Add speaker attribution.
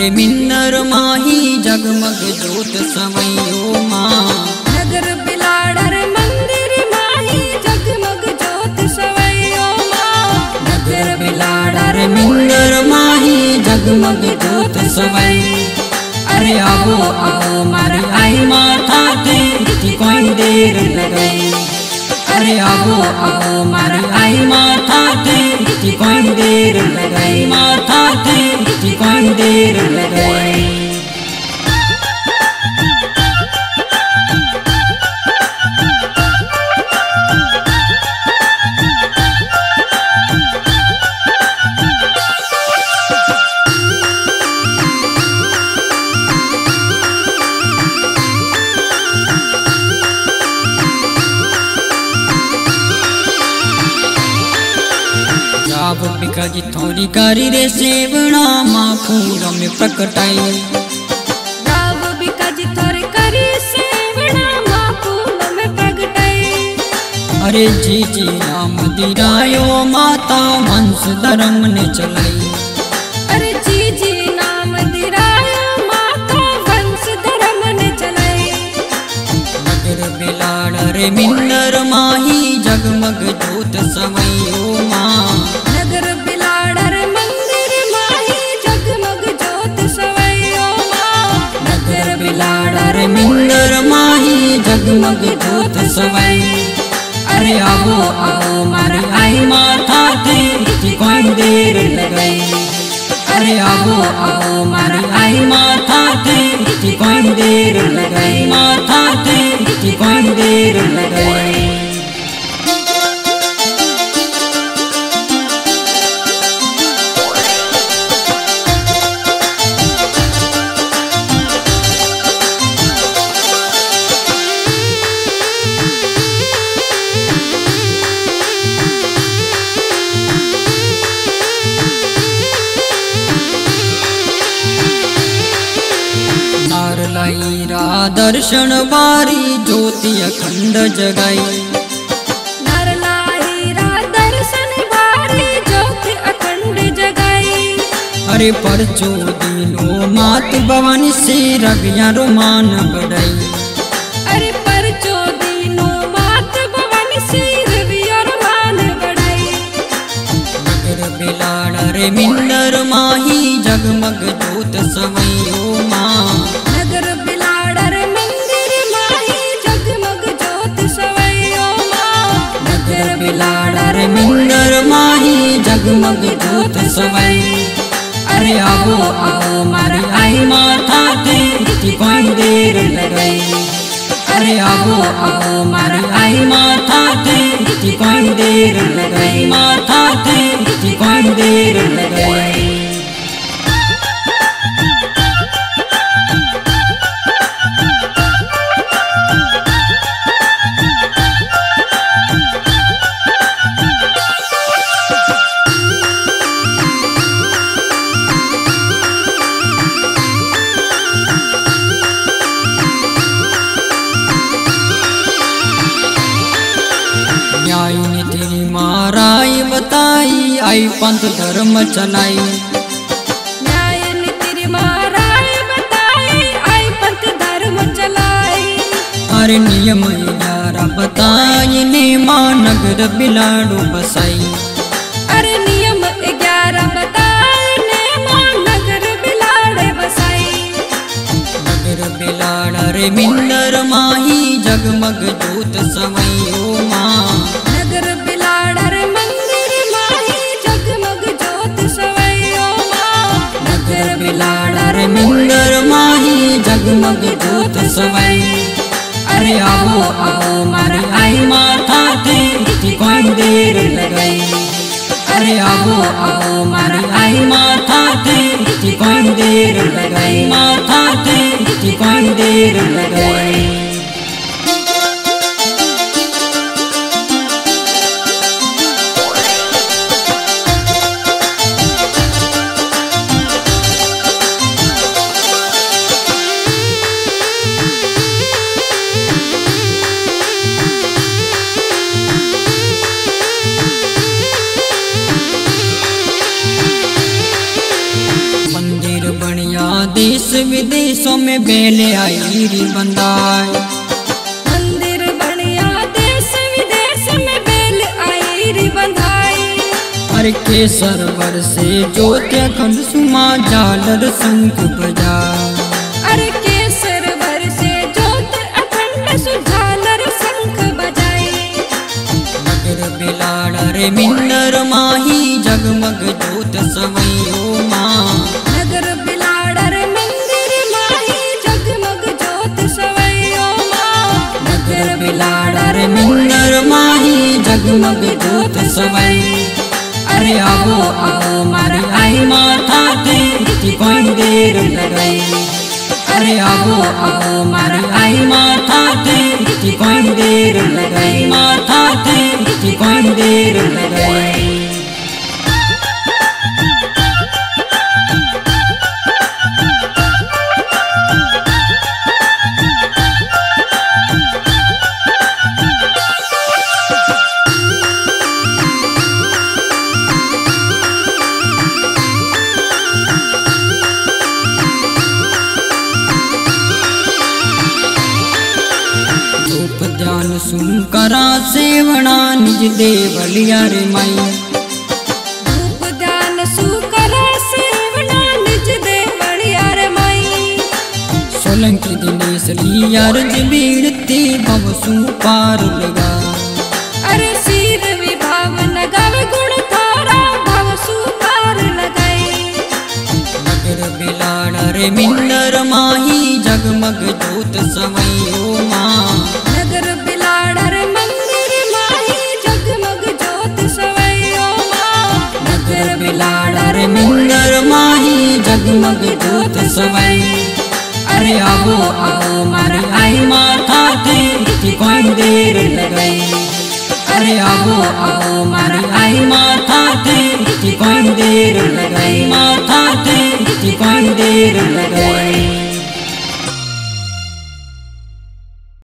Speaker 1: अरे मिन्नर माही जगमग जोत सवैयो माँ।
Speaker 2: नगर बिलाड़र मंदिर माही जगमग जोत सवैयो माँ।
Speaker 1: नगर बिलाड़र मिन्नर माही जगमग जोत सवै। अरे आओ आओ मारे आई माथा ते कोई देर लगई। अरे आओ आओ मारे आई माथा ते कोई देर लगई। माथा ते कोई देर लगई। जाब बिकज थोड़ी करी रे सेवना माँ फूल में प्रकटाई।
Speaker 2: जाब बिकज थोड़ी करी सेवना माँ फूल में प्रकटाई।
Speaker 1: अरे जी जी नाम दिरायो माता वंश धर्म ने चलाई।
Speaker 2: अरे जी जी नाम दिरायो माता वंश धर्म ने चलाई।
Speaker 1: नगर बिलाड़ रे मिन्नर माही जगमग जोत सवैयो माँ।
Speaker 2: नगर बिलाड़र मंदिर माही जगमग जोत सवैयो माँ।
Speaker 1: नगर बिलाड़ रे मिन्नर माही जगमग जोत सवै। अरे आओ आओ मारे आई माथा ते कोई देर लगई। अरे आओ आओ मारे आई माथा ते कोई देर लगई। माथा ते कोई देर लगई। ला दर्शन बारी ज्योति अखंड जगाई।
Speaker 2: नरलाहीरा दर्शन बारी ज्योति अखंड जगाई।
Speaker 1: अरे परचो दिनो मात भवानी से रविया रोमान बढ़ाई।
Speaker 2: अरे परचो दिनो मात भवानी से रविया रोमान बढ़ाई।
Speaker 1: नगर बिलाड़ रे मिन्नर माही जगमग जोत सवैयो माँ।
Speaker 2: नगर बिलाड़र मंदिर माही जगमग जोत सवैयो माँ।
Speaker 1: नगर बिलाड़ रे मिन्नर माही जगमग जोत सवै। अरे आओ आओ मारे आई माथा ते कोई देर लगई। अरे आओ आओ मारे आई माथा ते कोई देर लगई। माथा ते कोई देर लगई। न्याय ने तेरी माराई बताई आई पंथ धर्म चलाई।
Speaker 2: न्याय ने तेरी माराई बताई आई पंथ धर्म चलाई।
Speaker 1: अरे नियम 11 बताई ने माँ नगर बिलाड़ो बसाई।
Speaker 2: अरे नियम 11 बताई ने माँ नगर बिलाड़े बसाई।
Speaker 1: नगर बिलाड़ रे मिन्नर माही जगमग जोत सवैयो माँ।
Speaker 2: नगर बिलाड़र मंदिर माही जगमग जोत सवैयो माँ।
Speaker 1: नगर बिलाड़ रे मिन्नर माही जगमग जोत सवै। अरे आओ आओ मारे आई माथा ते कोई देर लगई। अरे आओ आओ मारे आई माथा ते कोई देर लगई। माथा ते कोई देर लगई। विदेशों में बेले आई री बंदाई।
Speaker 2: मंदिर बढ़िया देश विदेश में बेल आई री बंधाई।
Speaker 1: अरे केसर वर से ज्योति अखंड सुमा झालर शंख बजा।
Speaker 2: अरे केसर वर से ज्योत अखंड सुझालर शंख बजाई।
Speaker 1: नगर बिलाड़ रे मिन्नर माही जगमग ज्योत सवैयो माँ।
Speaker 2: नगर बिलाड़ रे मंदिर माही जगमग ज्योत सवैयो माँ।
Speaker 1: नगर बिलाड़ रे मिन्नर माही जगमग ज्योत सवै। अरे आवो आवो मारे आई माता ते इतनी कोई देर लगाई। अरे आवो आवो मारे आई माता ते इतनी कोई देर लगाई। माता ते इतनी कोई देर लगाई। ध्यान सुन करा सेवना निज देवलिया रे माई।
Speaker 2: धूप ध्यान सुकरा सेवना निज देवलिया रे माई।
Speaker 1: सोलंकी दिनेश लिया रज बीड़ती भव सुपार लगा।
Speaker 2: अरे सीर विभाव नगावे गुण थारा भव सुपार लगाई।
Speaker 1: नगर बिलाड़ रे मिन्नर माही जगमग ज्योत सवैयो माँ।
Speaker 2: नगर बिलाड़ रे मंदिर माही जगमग ज्योत सवैयो माँ।
Speaker 1: नगर बिलाड़ रे मिन्नर माही जगमग ज्योत सवै। अरे आवो आवो मारे आई माता ते इतनी कोई देर लगाई। अरे आवो आवो मारे आई माता ते इतनी कोई देर लगाई। माता ते इतनी कोई देर लगाई।